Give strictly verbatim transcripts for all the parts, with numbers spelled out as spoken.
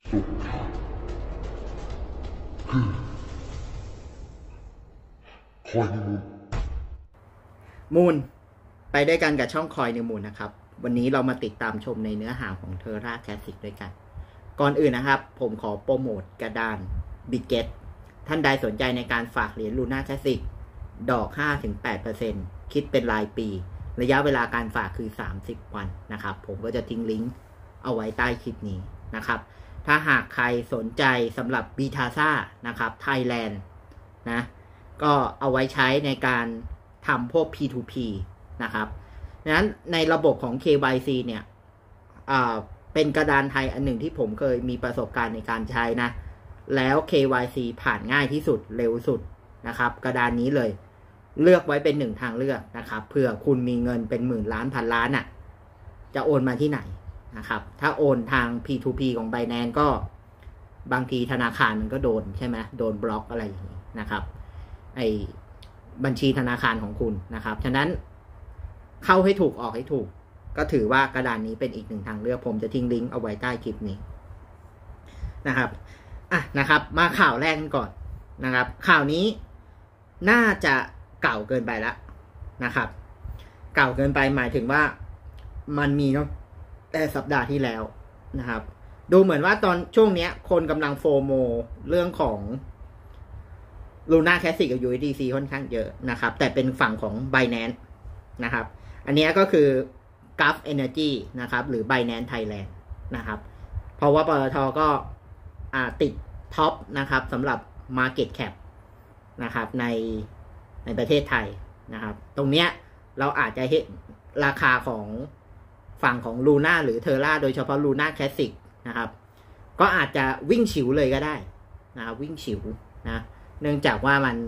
สุดท้ายคือคอยนิมูลมูลไปด้วยกันกับช่องคอยนิมูลนะครับวันนี้เรามาติดตามชมในเนื้อหาของเทอร่าแคสสิกด้วยกันก่อนอื่นนะครับผมขอโปรโมทกระดานบิเกตท่านใดสนใจในการฝากเหรียญลูน่าแคสสิกดอก ห้าถึงแปดเปอร์เซ็นต์ คิดเป็นรายปีระยะเวลาการฝากคือสามสิบวันนะครับผมก็จะทิ้งลิงก์เอาไว้ใต้คลิปนี้นะครับถ้าหากใครสนใจสำหรับบีทาซ่านะครับไทยแลนด์นะก็เอาไว้ใช้ในการทำพวก พี ทู พี นะครับดังนั้นในระบบของ เค วาย ซี เนี่ยเป็นกระดานไทยอันหนึ่งที่ผมเคยมีประสบการณ์ในการใช้นะแล้ว เค วาย ซี ผ่านง่ายที่สุดเร็วสุดนะครับกระดานนี้เลยเลือกไว้เป็นหนึ่งทางเลือกนะครับเผื่อคุณมีเงินเป็นหมื่นล้านพันล้านอ่ะจะโอนมาที่ไหนนะครับถ้าโอนทาง พี ทู พี ของ Binance ก็บางทีธนาคารมันก็โดนใช่ไหมโดนบล็อกอะไรอย่างนี้นะครับไอบัญชีธนาคารของคุณนะครับฉะนั้นเข้าให้ถูกออกให้ถูกก็ถือว่ากระดานนี้เป็นอีกหนึ่งทางเลือกผมจะทิ้งลิงก์เอาไว้ใต้คลิปนี้นะครับอ่ะนะครับมาข่าวแรกก่อนนะครับข่าวนี้น่าจะเก่าเกินไปแล้วนะครับเก่าเกินไปหมายถึงว่ามันมีเนาะแต่สัปดาห์ที่แล้วนะครับดูเหมือนว่าตอนช่วงนี้คนกำลังโฟโมเรื่องของLuna Classic กับ ยู เอส ดี ซี ค่อนข้างเยอะนะครับแต่เป็นฝั่งของ Binance นะครับอันนี้ก็คือ Gulf Energy นะครับหรือ Binance Thailand นะครับเพราะว่าปตท.ก็ติดท็อปนะครับสำหรับ Market Cap นะครับในในประเทศไทยนะครับตรงเนี้ยเราอาจจะเห็นราคาของฝั่งของ Luna หรือ Terra โดยเฉพาะ Luna Classic นะครับก็อาจจะวิ่งฉิวเลยก็ได้นะครับวิ่งฉิวนะเนื่องจากว่ามัน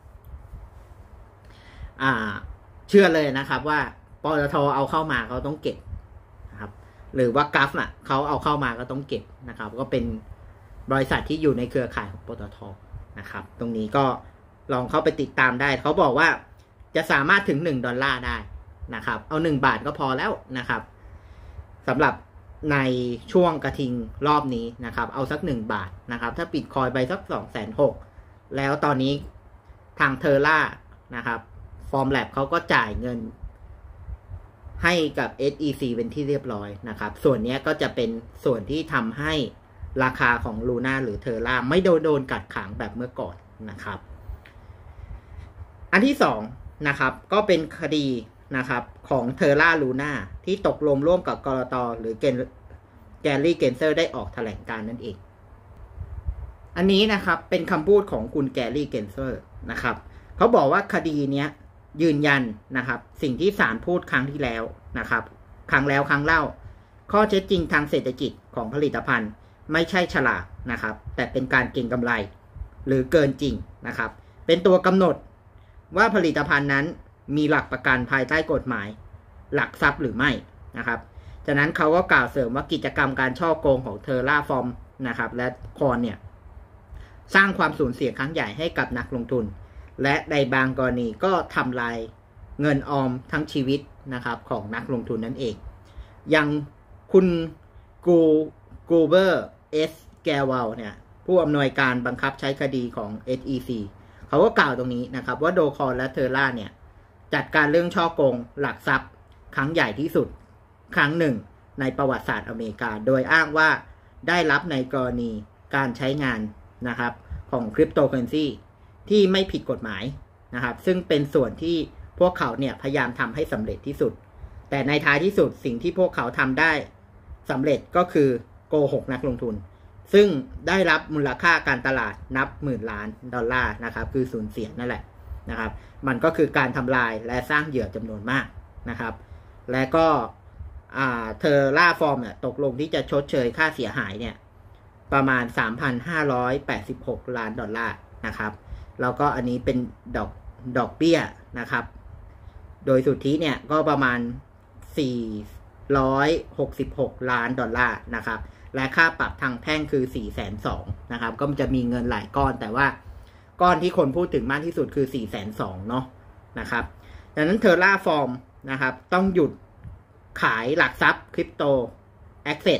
อ่าเชื่อเลยนะครับว่าปตท.เอาเข้ามาเขาต้องเก็บนะครับหรือว่ากัฟอ่ะเขาเอาเข้ามาก็ต้องเก็บนะครับก็เป็นบริษัทที่อยู่ในเครือข่ายของปตท.นะครับตรงนี้ก็ลองเข้าไปติดตามได้เขาบอกว่าจะสามารถถึงหนึ่งดอลลาร์ได้นะครับเอาหนึ่งบาทก็พอแล้วนะครับสำหรับในช่วงกระทิงรอบนี้นะครับเอาสักหนึ่งบาทนะครับถ้าปิดคอยไปสัก สองแสนหกหมื่นแล้วตอนนี้ทางเทอร่านะครับฟอร์มแลบเขาก็จ่ายเงินให้กับ เอส อี ซี เป็นที่เรียบร้อยนะครับส่วนนี้ก็จะเป็นส่วนที่ทำให้ราคาของ Luna หรือเทอร่าไม่โดนโดนกัดขังแบบเมื่อก่อนนะครับอันที่สองนะครับก็เป็นคดีนะครับของเทอร่า Luna ที่ตกลงร่วมกับกลต.หรือแกลลี่เกนเซอร์ได้ออกแถลงการนั่นเองอันนี้นะครับเป็นคำพูดของคุณแกลลี่เกนเซอร์นะครับเขาบอกว่าคดีนี้ยืนยันนะครับสิ่งที่ศาลพูดครั้งที่แล้วนะครับครั้งแล้วครั้งเล่าข้อเท็จจริงทางเศรษฐกิจของผลิตภัณฑ์ไม่ใช่ฉลาดนะครับแต่เป็นการเก็งกำไรหรือเกินจริงนะครับเป็นตัวกำหนดว่าผลิตภัณฑ์นั้นมีหลักประกันภายใต้กฎหมายหลักทรัพย์หรือไม่นะครับจากนั้นเขาก็กล่าวเสริมว่ากิจกรรมการฉ้อโกงของเทอร่าฟอร์มนะครับและคอนเนี่ยสร้างความสูญเสียครั้งใหญ่ให้กับนักลงทุนและในบางกรณีก็ทำลายเงินออมทั้งชีวิตนะครับของนักลงทุนนั่นเองอย่างคุณกูกูเบอร์เอสแกวลเนี่ยผู้อำนวยการบังคับใช้คดีของ เอส อี ซี เขาก็กล่าวตรงนี้นะครับว่าโดคอนและเทอร่าเนี่ยจัดการเรื่องฉ้อโกงหลักทรัพย์ครั้งใหญ่ที่สุดครั้งหนึ่งในประวัติศาสตร์อเมริกาโดยอ้างว่าได้รับในกรณีการใช้งานนะครับของคริปโตเคอเรนซีที่ไม่ผิดกฎหมายนะครับซึ่งเป็นส่วนที่พวกเขาเนี่ยพยายามทำให้สำเร็จที่สุดแต่ในท้ายที่สุดสิ่งที่พวกเขาทำได้สำเร็จก็คือโกหกนักลงทุนซึ่งได้รับมูลค่าการตลาดนับหมื่นล้านดอลลาร์นะครับคือสูญเสียนั่นแหละนะครับมันก็คือการทำลายและสร้างเหยื่อจำนวนมากนะครับและก็เทอร่าฟอร์มเนี่ยตกลงที่จะชดเชยค่าเสียหายเนี่ยประมาณ สามพันห้าร้อยแปดสิบหก ล้านดอลลาร์นะครับแล้วก็อันนี้เป็นดอกดอกเบี้ยนะครับโดยสุทธิเนี่ยก็ประมาณสี่ร้อยหกสิบหกล้านดอลลาร์นะครับและค่าปรับทางแพ่งคือ สี่แสนสองหมื่น นะครับก็จะมีเงินหลายก้อนแต่ว่าก้อนที่คนพูดถึงมากที่สุดคือ สี่แสนสองหมื่น เนาะนะครับดังนั้นเทอร่าฟอร์มนะครับต้องหยุดขายหลักทรัพย์คริปโตแอสเซท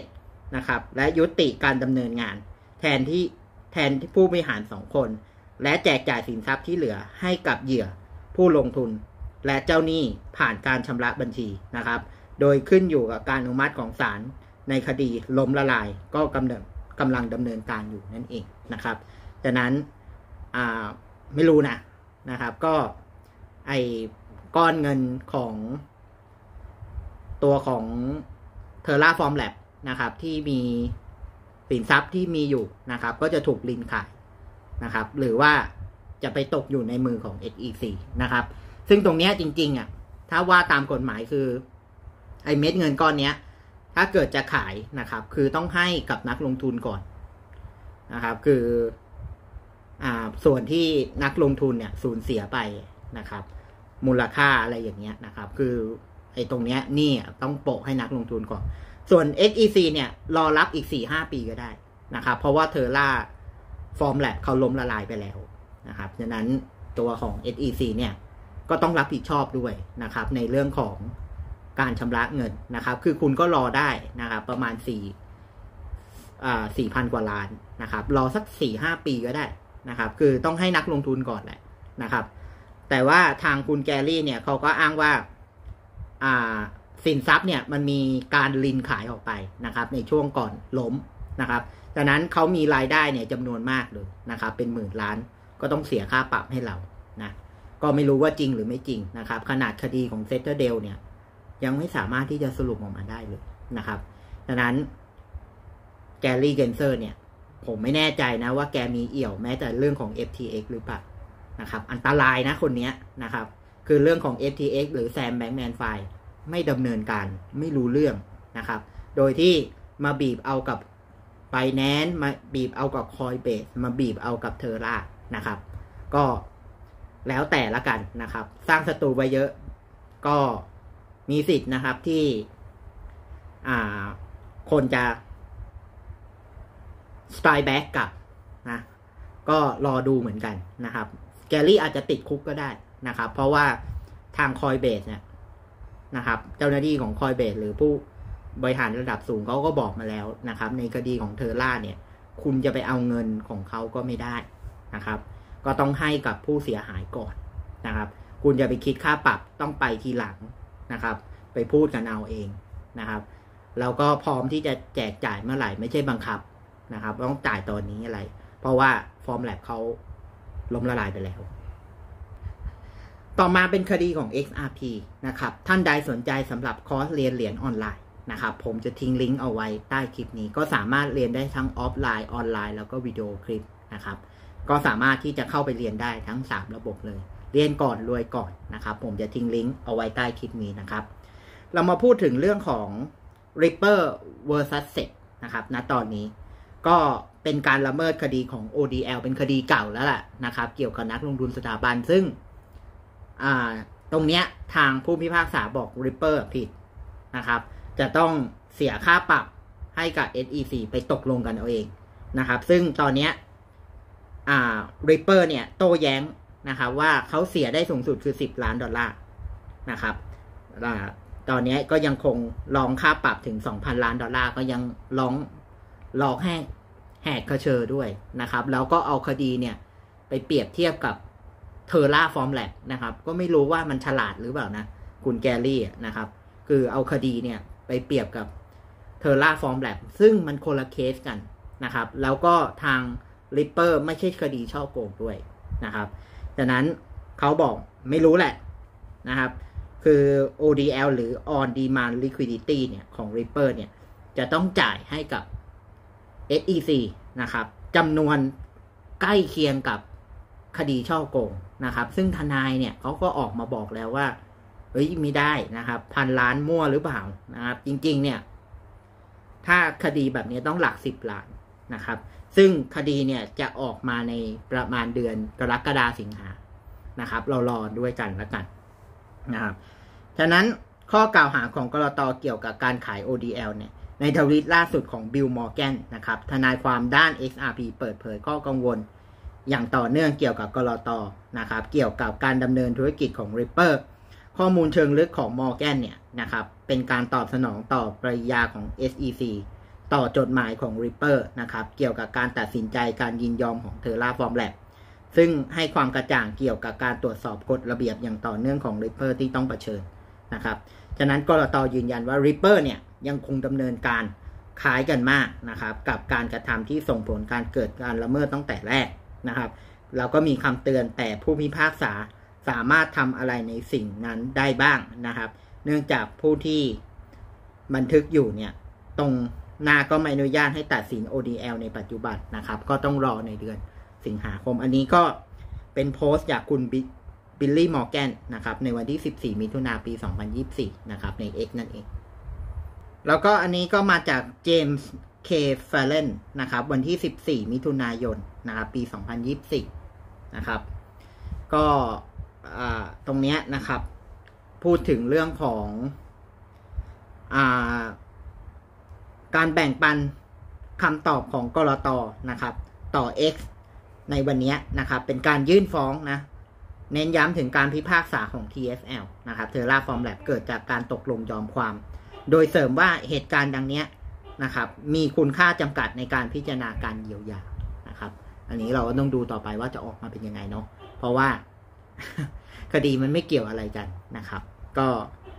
นะครับและยุติการดำเนินงานแทนที่แทนที่ผู้บริหารสองคนและแจกจ่ายสินทรัพย์ที่เหลือให้กับเหยื่อผู้ลงทุนและเจ้าหนี้ผ่านการชำระบัญชีนะครับโดยขึ้นอยู่กับการอนุมัติของศาลในคดีล้มละลายก็กำลังกำลังดำเนินการอยู่นั่นเองนะครับดังนั้นอ่าไม่รู้นะนะครับก็ไอ้ก้อนเงินของตัวของเทอร่าฟอร์มแลบนะครับที่มีสินทรัพย์ที่มีอยู่นะครับก็จะถูกลินขายนะครับหรือว่าจะไปตกอยู่ในมือของ เอส อี ซี นะครับซึ่งตรงนี้จริงๆอ่ะถ้าว่าตามกฎหมายคือไอ้เม็ดเงินก้อนนี้ถ้าเกิดจะขายนะครับคือต้องให้กับนักลงทุนก่อนนะครับคืออ่าส่วนที่นักลงทุนเนี่ยสูญเสียไปนะครับมูลค่าอะไรอย่างเงี้ยนะครับคือไอ้ตรงเนี้ยนี่ต้องโปะให้นักลงทุนก่อนส่วน เอส อี ซี เนี่ยรอรับอีก สี่ห้า ปีก็ได้นะครับเพราะว่าเทอร่าฟอร์มแลบเขาล้มละลายไปแล้วนะครับดังนั้นตัวของ เอส อี ซี เนี่ยก็ต้องรับผิดชอบด้วยนะครับในเรื่องของการชำระเงินนะครับคือคุณก็รอได้นะครับประมาณสี่อ่าสี่พันกว่าล้านนะครับรอสัก สี่ห้า ปีก็ได้นะครับคือต้องให้นักลงทุนก่อนแหละนะครับแต่ว่าทางคุณแกรี่เนี่ยเขาก็อ้างว่าอ่าสินทรัพย์เนี่ยมันมีการลินขายออกไปนะครับในช่วงก่อนล้มนะครับดังนั้นเขามีรายได้เนี่ยจำนวนมากเลยนะครับเป็นหมื่นล้านก็ต้องเสียค่าปรับให้เรานะก็ไม่รู้ว่าจริงหรือไม่จริงนะครับขนาดคดีของเซตเตอร์เดลเนี่ยยังไม่สามารถที่จะสรุปออกมาได้เลยนะครับดังนั้นแกรี่เกนเซอร์เนี่ยผมไม่แน่ใจนะว่าแกมีเอี่ยวแม้แต่เรื่องของ เอฟ ที เอ็กซ์ หรือเปล่านะครับอันตรายนะคนนี้นะครับคือเรื่องของ เอฟ ที เอ็กซ์ หรือแซมแบงค์แมนไฟไม่ดำเนินการไม่รู้เรื่องนะครับโดยที่มาบีบเอากับ Binance มาบีบเอากับ Coinbase มาบีบเอากับ Terra นะครับก็แล้วแต่ละกันนะครับสร้างศัตรูไว้เยอะก็มีสิทธิ์นะครับที่อ่าคนจะ strike back กลับนะก็รอดูเหมือนกันนะครับแกรี่อาจจะติดคุกก็ได้นะครับเพราะว่าทาง Coinbase เนี่ยนะครับเจ้าหน้าที่ของ Coinbase หรือผู้บริหารระดับสูงเขาก็บอกมาแล้วนะครับในคดีของเทอร่าเนี่ยคุณจะไปเอาเงินของเขาก็ไม่ได้นะครับก็ต้องให้กับผู้เสียหายก่อนนะครับคุณจะไปคิดค่าปรับต้องไปทีหลังนะครับไปพูดกันเอาเองนะครับแล้วก็พร้อมที่จะแจกจ่ายเมื่อไหร่ไม่ใช่บังคับนะครับต้องจ่ายตอนนี้อะไรเพราะว่าฟอร์มแลบเขาล้มละลายไปแล้วต่อมาเป็นคดีของ เอ็กซ์ อาร์ พี นะครับท่านใดสนใจสำหรับคอร์สเรียนเหรียญออนไลน์นะครับผมจะทิ้งลิงก์เอาไว้ใต้คลิปนี้ก็สามารถเรียนได้ทั้งออฟไลน์ออนไลน์แล้วก็วิดีโอคลิปนะครับก็สามารถที่จะเข้าไปเรียนได้ทั้งสามระบบเลยเรียนก่อนรวยก่อนนะครับผมจะทิ้งลิงก์เอาไว้ใต้คลิปนี้นะครับเรามาพูดถึงเรื่องของ Ripple versus เซ อี นะครับณตอนนี้ก็เป็นการละเมิดคดีของ โอ ดี แอล เป็นคดีเก่าแล้วล่ะนะครับเกี่ยวกับนักลงทุนสถาบันซึ่งอ่าตรงเนี้ยทางผู้พิพากษาบอก Ripple ผิดนะครับจะต้องเสียค่าปรับให้กับ เอส อี ซี ไปตกลงกันเอาเองนะครับซึ่งตอนเนี้ยอ่า Ripple เนี่ยโต้แย้งนะครับว่าเขาเสียได้สูงสุดคือสิบล้านดอลลาร์นะครับตอนนี้ก็ยังคงร้องค่าปรับถึง สองพัน ล้านดอลลาร์ก็ยังร้องร้องแหกแหกกระเชอด้วยนะครับแล้วก็เอาคดีเนี่ยไปเปรียบเทียบกับเทอร่าฟอร์มแลบนะครับก็ไม่รู้ว่ามันฉลาดหรือเปล่านะคุณแกรี่นะครับคือเอาคดีเนี่ยไปเปรียบกับเทอร่าฟอร์มแลบซึ่งมันคนละเคสกันนะครับแล้วก็ทาง Ripple ไม่ใช่คดีช่อโกงด้วยนะครับดังนั้นเขาบอกไม่รู้แหละนะครับคือ โอ ดี แอล หรือ On Demand Liquidity เนี่ยของ Ripple เนี่ยจะต้องจ่ายให้กับ เอส อี ซี นะครับจำนวนใกล้เคียงกับคดีช่อโกงนะครับซึ่งทนายเนี่ยเขาก็ออกมาบอกแล้วว่าเฮ้ยไม่ได้นะครับพันล้านมั่วหรือเปล่านะครับจริงๆเนี่ยถ้าคดีแบบนี้ต้องหลักสิบล้านนะครับซึ่งคดีเนี่ยจะออกมาในประมาณเดือนกรกฎาคมสิงหานะครับเรารอด้วยกันแล้วกันนะครับฉะนั้นข้อกล่าวหาของกลต.เกี่ยวกับการขาย โอ ดี แอล เนี่ยในทวีตล่าสุดของบิล มอร์แกนนะครับทนายความด้าน เอ็กซ์ อาร์ พี เปิดเผยข้อกังวลอย่างต่อเนื่องเกี่ยวกับกลต.นะครับเกี่ยวกับการดำเนินธุรกิจของ Ripple ข้อมูลเชิงลึกของ Morgan เนี่ยนะครับเป็นการตอบสนองต่อปฏิกิริยาของ เอส อี ซีต่อจดหมายของ Ripper นะครับเกี่ยวกับการตัดสินใจการยินยอมของ Terraform Lab ซึ่งให้ความกระจ่างเกี่ยวกับการตรวจสอบกฎระเบียบอย่างต่อเนื่องของ Ripper ที่ต้องเผชิญนะครับฉะนั้นกลต.ยืนยันว่า Ripper เนี่ยยังคงดำเนินการคล้ายกันมากนะครับกับการกระทำที่ส่งผลการเกิดการละเมิดตั้งแต่แรกนะครับแล้วก็มีคำเตือนแต่ผู้พิพากษาสามารถทำอะไรในสิ่งนั้นได้บ้างนะครับเนื่องจากผู้ที่บันทึกอยู่เนี่ยตรงหน้าก็ไม่อนุญาตให้ตัดสิน โอ ดี แอล ในปัจจุบันนะครับก็ต้องรอในเดือนสิงหาคมอันนี้ก็เป็นโพสต์จากคุณบิลลี่มอร์แกนนะครับในวันที่สิบสี่มิถุนายนปีสองพันยี่สิบสี่นะครับใน X นั่นเองแล้วก็อันนี้ก็มาจากเจมส์เคฟาเลนนะครับวันที่สิบสี่มิถุนายนนะครับปีสองพันยี่สิบสี่นะครับก็ตรงเนี้ยนะครับพูดถึงเรื่องของอ่าการแบ่งปันคำตอบของกลต.นะครับต่อ X ในวันนี้นะครับเป็นการยื่นฟ้องนะเน้นย้ำถึงการพิพากษาของ ที เอฟ แอล นะครับ Terraform Lab เกิดจากการตกลงยอมความโดยเสริมว่าเหตุการณ์ดังนี้นะครับมีคุณค่าจำกัดในการพิจารณาการเยียวยานะครับอันนี้เราก็ต้องดูต่อไปว่าจะออกมาเป็นยังไงเนาะเพราะว่า คดีมันไม่เกี่ยวอะไรกันนะครับก็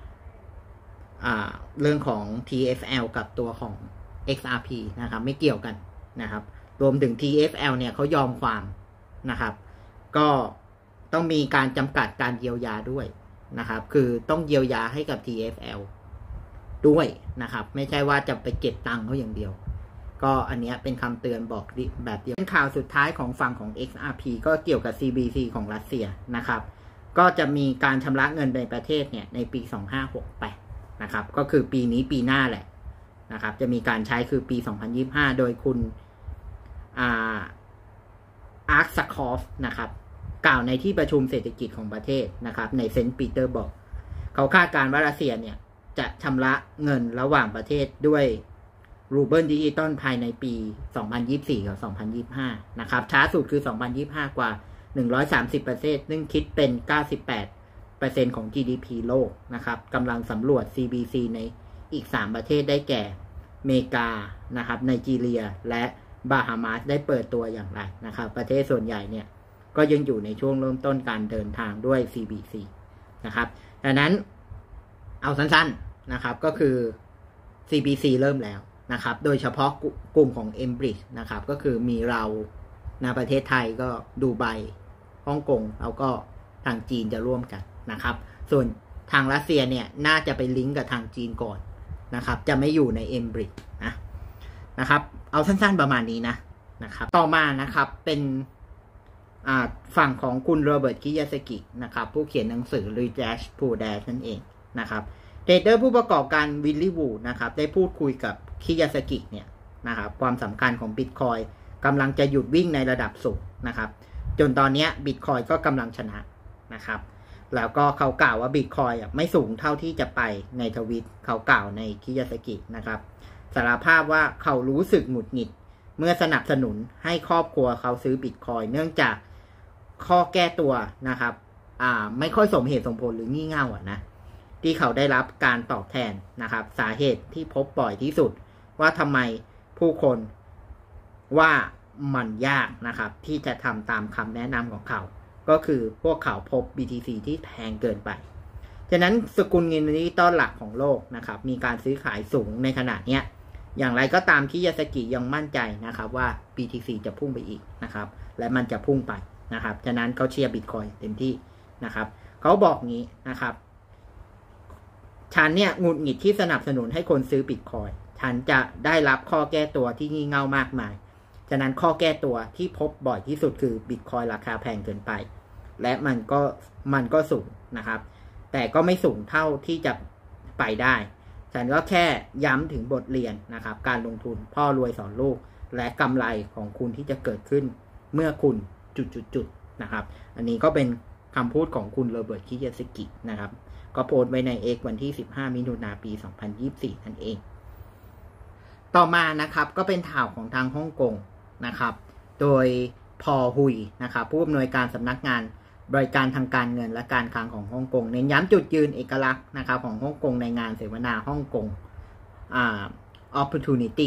เรื่องของ ที เอฟ แอล กับตัวของ เอ็กซ์ อาร์ พี นะครับไม่เกี่ยวกันนะครับรวมถึง ที เอฟ แอล เนี่ยเขายอมความนะครับก็ต้องมีการจำกัดการเยียวยาด้วยนะครับคือต้องเยียวยาให้กับ ที เอฟ แอล ด้วยนะครับไม่ใช่ว่าจะไปเก็บตังค์เขาอย่างเดียวก็อันนี้เป็นคำเตือนบอกแบบเดียวเป็นข่าวสุดท้ายของฝั่งของ เอ็กซ์ อาร์ พี ก็เกี่ยวกับ ซี บี ซี ของรัสเซียนะครับก็จะมีการชำระเงินในประเทศเนี่ยในปีสองพันห้าร้อยหกสิบแปดนะครับก็คือปีนี้ปีหน้าแหละนะครับจะมีการใช้คือปีสองพันยี่สิบห้าโดยคุณอาอาร์คซัคคอฟนะครับกล่าวในที่ประชุมเศรษฐกิจของประเทศนะครับในเซนต์ปีเตอร์เบิร์กเขาคาดการณ์ว่ารัสเซียเนี่ยจะชำระเงินระหว่างประเทศด้วยรูเบิลดิจิตอลภายในปีสองพันยี่สิบสี่กับสองพันยี่สิบห้านะครับช้าสุดคือสองพันยี่สิบห้ากว่าหนึ่งร้อยสามสิบประเทศซึ่งคิดเป็น เก้าสิบแปดเปอร์เซ็นต์ ของ จี ดี พี โลกนะครับกำลังสำรวจ ซี บี ซี ในอีกสามประเทศได้แก่เมกานะครับไนจีเรียและบาฮามาสได้เปิดตัวอย่างไรนะครับประเทศส่วนใหญ่เนี่ยก็ยังอยู่ในช่วงเริ่มต้นการเดินทางด้วย ซี บี ซี นะครับดังนั้นเอาสั้นๆนะครับก็คือ ซี บี ซี เริ่มแล้วนะครับโดยเฉพาะกลุ่มของ Embridge นะครับก็คือมีเราในประเทศไทยก็ดูไบฮ่องกงแล้วก็ทางจีนจะร่วมกันนะครับส่วนทางรัสเซียเนี่ยน่าจะไปลิงก์กับทางจีนก่อนนะครับจะไม่อยู่ใน Embridge นะนะครับเอาสั้นๆประมาณนี้นะนะครับต่อมานะครับเป็นฝั่งของคุณโรเบิร์ตคิยาสกินะครับผู้เขียนหนังสือ Rich Poor Dad นั่นเองนะครับเทรดเดอร์ผู้ประกอบการวิลลี่วูดนะครับได้พูดคุยกับคิยาสกิเนี่ยนะครับความสำคัญของ Bitcoin กำลังจะหยุดวิ่งในระดับสูงนะครับจนตอนนี้ Bitcoin ก็กำลังชนะนะครับแล้วก็เขากล่าวว่า Bitcoin ไม่สูงเท่าที่จะไปในทวิตเขากล่าวในคิยาสกินะครับสารภาพว่าเขารู้สึกหงุดหงิดเมื่อสนับสนุนให้ครอบครัวเขาซื้อ Bitcoin เนื่องจากข้อแก้ตัวนะครับอ่าไม่ค่อยสมเหตุสมผลหรืองี่เง่าอ่ะนะที่เขาได้รับการตอบแทนนะครับสาเหตุที่พบบ่อยที่สุดว่าทำไมผู้คนว่ามันยากนะครับที่จะทำตามคำแนะนำของเขาก็คือพวกเขาพบ บี ที ซี ที่แพงเกินไปฉะนั้นสกุลเงินดิจิตอลหลักของโลกนะครับมีการซื้อขายสูงในขณะนี้อย่างไรก็ตามคิยาสกิยังมั่นใจนะครับว่า บี ที ซี จะพุ่งไปอีกนะครับและมันจะพุ่งไปนะครับฉะนั้นเขาเชียร์ Bitcoin เต็มที่นะครับเขาบอกงี้นะครับฉันเนี่ยหงุดหงิดที่สนับสนุนให้คนซื้อ Bitcoin ฉันจะได้รับข้อแก้ตัวที่งี่เง่ามากมายฉะนั้นข้อแก้ตัวที่พบบ่อยที่สุดคือ Bitcoin ราคาแพงเกินไปและมันก็มันก็สูงนะครับแต่ก็ไม่สูงเท่าที่จะไปได้ฉันก็แค่ย้ำถึงบทเรียนนะครับการลงทุนพ่อรวยสอนลูกและกำไรของคุณที่จะเกิดขึ้นเมื่อคุณจุดๆๆนะครับอันนี้ก็เป็นคำพูดของคุณโรเบิร์ตคิยาสกินะครับก็โพสต์ไว้ใน X วันที่สิบห้ามิถุนายนปีสองพันยี่สิบสี่นั่นเองต่อมานะครับก็เป็นข่าวของทางฮ่องกงนะครับโดยพอฮุยนะครับผู้อำนวยการสำนักงานบริการทางการเงินและการคลังของฮ่องกงเน้นย้ำจุดยืนเอกลักษณ์นะครับของฮ่องกงในงานเสวนาฮ่องกงอ่า opportunity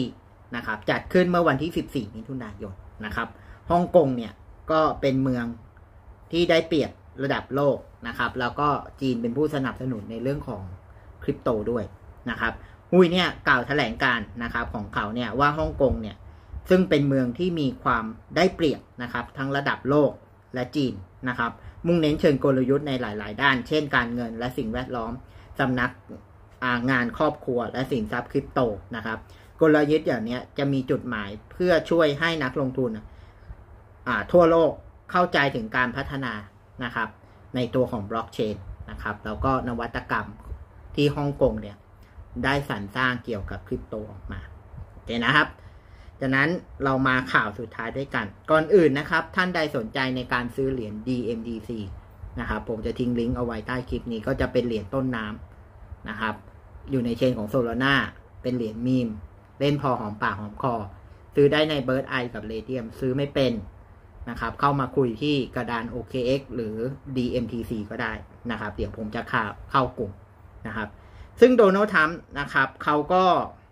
นะครับจัดขึ้นเมื่อวันที่สิบสี่มิถุนายนนะครับฮ่องกงเนี่ยก็เป็นเมืองที่ได้เปรียบระดับโลกนะครับแล้วก็จีนเป็นผู้สนับสนุนในเรื่องของคริปโตด้วยนะครับฮุยเนี่ยกล่าวแถลงการนะครับของเขาเนี่ยว่าฮ่องกงเนี่ยซึ่งเป็นเมืองที่มีความได้เปรียบนะครับทั้งระดับโลกและจีนนะครับมุ่งเน้นเชิงกลยุทธ์ในหลายๆด้านเช่นการเงินและสิ่งแวดล้อมสำนักงานครอบครัวและสินทรัพย์คริปโตนะครับกลยุทธ์อย่างนี้จะมีจุดหมายเพื่อช่วยให้นักลงทุนทั่วโลกเข้าใจถึงการพัฒนานะครับในตัวของบล็อกเชนนะครับแล้วก็นวัตกรรมที่ฮ่องกงเนี่ยได้สรรสร้างเกี่ยวกับคริปโตออกมาโอเคนะครับจากนั้นเรามาข่าวสุดท้ายด้วยกันก่อนอื่นนะครับท่านใดสนใจในการซื้อเหรียญ ดี เอ็ม ที ซี นะครับผมจะทิ้งลิงก์เอาไว้ใต้คลิปนี้ก็จะเป็นเหรียญต้นน้ำนะครับอยู่ในเชนของโซลาร่าเป็นเหรียญมีมเล่นพอหอมปากหอมคอซื้อได้ใน Bird Eye กับ Raydium ซื้อไม่เป็นนะครับเข้ามาคุยที่กระดาน โอ เค เอ็กซ์ หรือ ดี เอ็ม ที ซี ก็ได้นะครับเดี๋ยวผมจะเข้าเข้ากลุ่มนะครับซึ่งโดนัลด์ทรัมป์นะครับเขาก็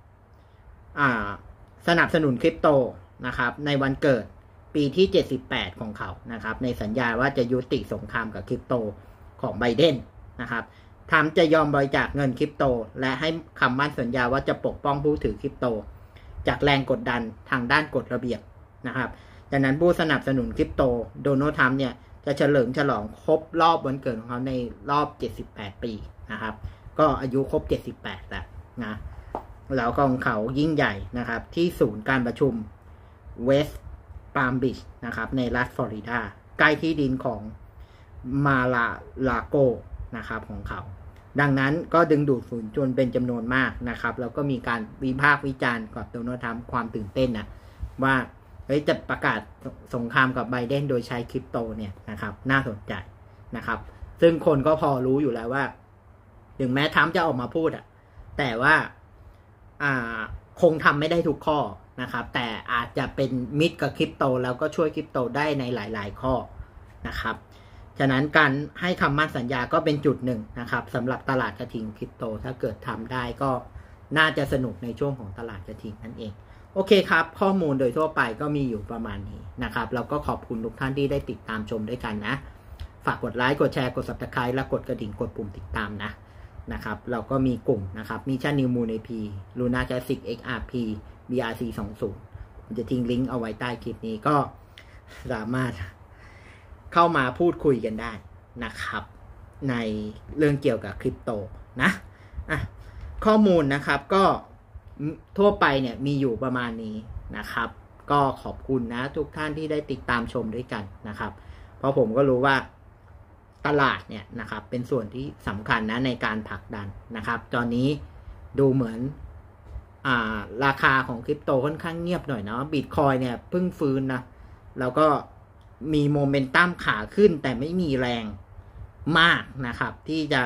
สนับสนุนคริปโตนะครับในวันเกิดปีที่เจ็ดสิบแปดของเขานะครับในสัญญาว่าจะยุติสงครามกับคริปโตของไบเดนนะครับทรัมป์จะยอมบริจาคเงินคริปโตและให้คำมั่นสัญญาว่าจะปกป้องผู้ถือคริปโตจากแรงกดดันทางด้านกฎระเบียบนะครับดังนั้นผู้สนับสนุนคริปโตโดนัลด์ทรัมป์เนี่ยจะเฉลิมฉลองครบรอบวันเกิดของเขาในรอบเจ็ดสิบแปดปีนะครับก็อายุครบเจ็ดสิบแปดแล้วนะแล้วก็ของเขายิ่งใหญ่นะครับที่ศูนย์การประชุมเวสต์ปาล์มบีชนะครับในรัฐฟลอริดาใกล้ที่ดินของมาลาลาโกนะครับของเขาดังนั้นก็ดึงดูดฝูงชนเป็นจำนวนมากนะครับแล้วก็มีการวิพากษ์วิจารณ์กับโดนัลด์ทรัมป์ความตื่นเต้นนะว่าเฮ้ยจะประกาศสงครามกับไบเดนโดยใช้คริปโตเนี่ยนะครับน่าสนใจนะครับซึ่งคนก็พอรู้อยู่แล้วว่าถึงแม้ทรัมป์จะออกมาพูดอ่ะแต่ว่าอ่าคงทำไม่ได้ทุกข้อนะครับแต่อาจจะเป็นมิตรกับคริปโตแล้วก็ช่วยคริปโตได้ในหลายๆข้อนะครับฉะนั้นการให้คำมั่นสัญญาก็เป็นจุดหนึ่งนะครับสำหรับตลาดกระทิงคริปโตถ้าเกิดทำได้ก็น่าจะสนุกในช่วงของตลาดกระทิงนั่นเองโอเคครับข้อมูลโดยทั่วไปก็มีอยู่ประมาณนี้นะครับแล้วก็ขอบคุณทุกท่านที่ได้ติดตามชมด้วยกันนะฝากกดไลค์กดแชร์กด ซับสไครบ์ และกดกระดิ่งกดปุ่มติดตามนะนะครับเราก็มีกลุ่มนะครับมีชั้นนิวมูน เอ พี Luna Classic เอ็กซ์ อาร์ พี บี อาร์ ซี สองสิบผมจะทิ้งลิงก์เอาไว้ใต้คลิปนี้ก็สามารถเข้ามาพูดคุยกันได้นะครับในเรื่องเกี่ยวกับคริปโตนะอ่ะข้อมูลนะครับก็ทั่วไปเนี่ยมีอยู่ประมาณนี้นะครับก็ขอบคุณนะทุกท่านที่ได้ติดตามชมด้วยกันนะครับเพราะผมก็รู้ว่าตลาดเนี่ยนะครับเป็นส่วนที่สำคัญนะในการผลักดันนะครับตอนนี้ดูเหมือนอ่าราคาของคริปโตค่อนข้างเงียบหน่อยเนาะบิตคอยเนี่ยเพิ่งฟื้นนะแล้วก็มีโมเมนตัมขาขึ้นแต่ไม่มีแรงมากนะครับที่จะ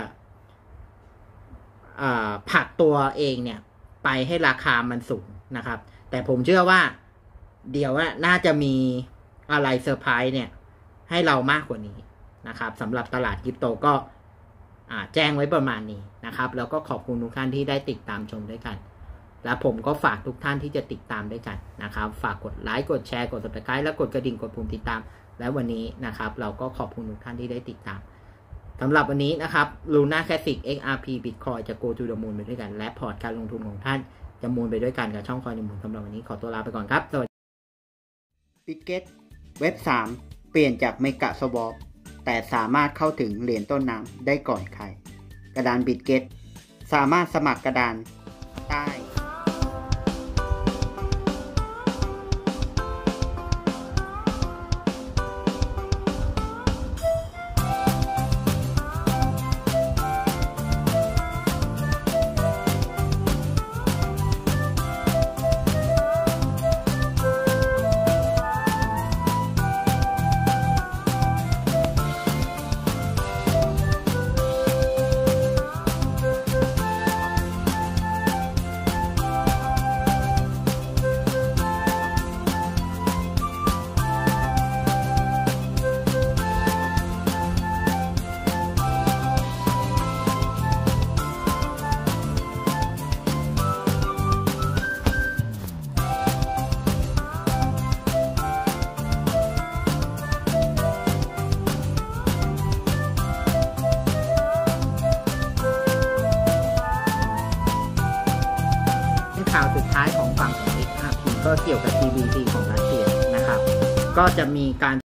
ผลักตัวเองเนี่ยไปให้ราคามันสูงนะครับแต่ผมเชื่อว่าเดี๋ยวน่าจะมีอะไรเซอร์ไพรส์เนี่ยให้เรามากกว่านี้นะครับสำหรับตลาดคริปโตก็แจ้งไว้ประมาณนี้นะครับแล้วก็ขอบคุณทุกท่านที่ได้ติดตามชมด้วยกันและผมก็ฝากทุกท่านที่จะติดตามด้วยกันนะครับฝากกดไลค์กดแชร์กด ซับสไครบ์ และกดกระดิ่งกดปุ่มติดตามและวันนี้นะครับเราก็ขอบคุณทุกท่านที่ได้ติดตามสำหรับวันนี้นะครับ Luna Classic เอ็กซ์ อาร์ พี Bitcoin จะ Go to the Moon ไปด้วยกันและพอร์ตการลงทุนของท่านจะมูนไปด้วยกันกับช่องคอยในมูนสำหรับวันนี้ขอตัวลาไปก่อนครับสวัสดี Bitget เว็บสามเปลี่ยนจากเมกะสวอปแต่สามารถเข้าถึงเหรียญต้นน้ำได้ก่อนใครกระดาน Bitget สามารถสมัครกระดานได้ข่าวสุดท้ายของฝั่งของ เอ็กซ์ อาร์ พี ก็เกี่ยวกับ ที บี ที ของรัสเซียนะครับก็จะมีการ